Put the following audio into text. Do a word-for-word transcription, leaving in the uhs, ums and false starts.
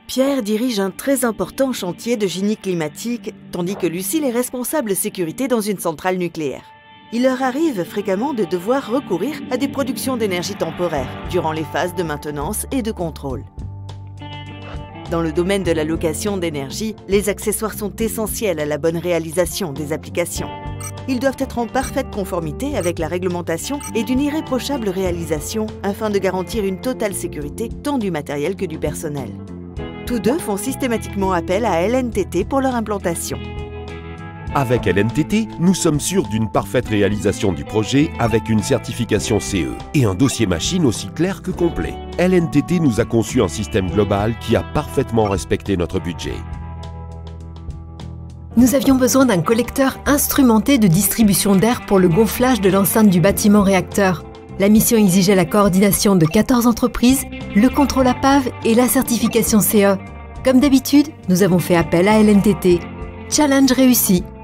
Pierre dirige un très important chantier de génie climatique, tandis que Lucille est responsable sécurité dans une centrale nucléaire. Il leur arrive fréquemment de devoir recourir à des productions d'énergie temporaires durant les phases de maintenance et de contrôle. Dans le domaine de la location d'énergie, les accessoires sont essentiels à la bonne réalisation des applications. Ils doivent être en parfaite conformité avec la réglementation et d'une irréprochable réalisation afin de garantir une totale sécurité tant du matériel que du personnel. Tous deux font systématiquement appel à L N T T pour leur implantation. Avec L N T T, nous sommes sûrs d'une parfaite réalisation du projet avec une certification C E et un dossier machine aussi clair que complet. L N T T nous a conçu un système global qui a parfaitement respecté notre budget. Nous avions besoin d'un collecteur instrumenté de distribution d'air pour le gonflage de l'enceinte du bâtiment réacteur. La mission exigeait la coordination de quatorze entreprises, le contrôle à P A V et la certification C E. Comme d'habitude, nous avons fait appel à L N T T. Challenge réussi!